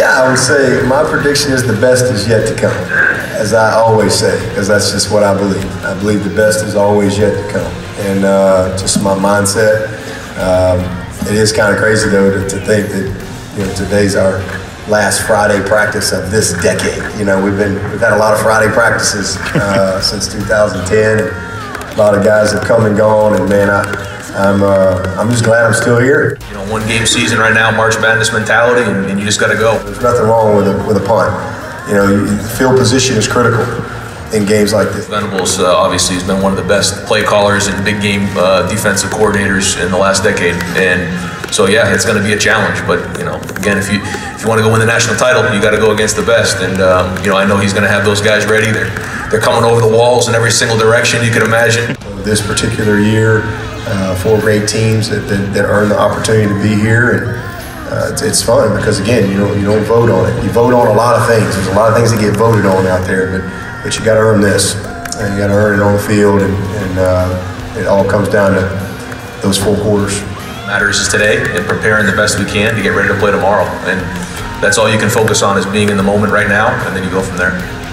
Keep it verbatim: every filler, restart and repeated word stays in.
Yeah, I would say my prediction is the best is yet to come, as I always say, because that's just what I believe. I believe the best is always yet to come, and uh, just my mindset. Um, it is kind of crazy though to, to think that you know today's our last Friday practice of this decade. You know, we've been we've had a lot of Friday practices uh, since two thousand ten. And a lot of guys have come and gone, and man, I, I'm uh, I'm just glad I'm still here. You know, one game season right now, March Madness mentality, and, and you just got to go. There's nothing wrong with a with a punt. You know, you, field position is critical in games like this. Venables uh, obviously has been one of the best play callers and big game uh, defensive coordinators in the last decade, and so yeah, it's going to be a challenge. But you know, again, if you if you want to go win the national title, you got to go against the best. And um, you know, I know he's going to have those guys ready. They're they're coming over the walls in every single direction you can imagine. This particular year, uh, four great teams that, that that earned the opportunity to be here, and uh, it's, it's fun because again, you don't you don't vote on it. You vote on a lot of things. There's a lot of things that get voted on out there, but but you got to earn this, and you got to earn it on the field, and, and uh, it all comes down to those four quarters. Matters is today and preparing the best we can to get ready to play tomorrow, and that's all you can focus on is being in the moment right now, and then you go from there.